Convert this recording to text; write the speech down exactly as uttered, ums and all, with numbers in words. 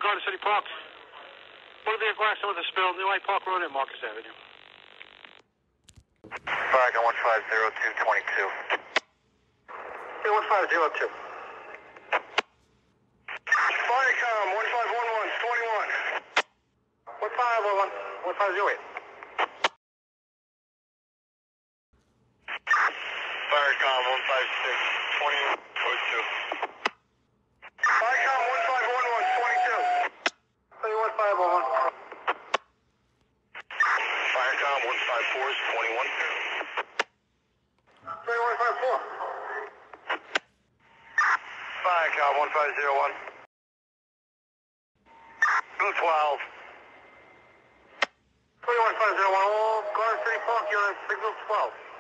Garden City Park. One of the aggressor with the spill, New Light Park Road and Marcus Avenue. Fire gun one five zero two two two. Hey, one five zero two. Firecom one five one one twenty-one. one five one one, one five zero eight. Firecom one five six twenty-one oh two. Firecom one five one one twenty-two. Hey, one five one one. Firecom one five four is twenty-one. Hey, one five four. Firecom one five zero one. Blue twelve. Hey, one five zero one, Garden City Park, you're on signal twelve.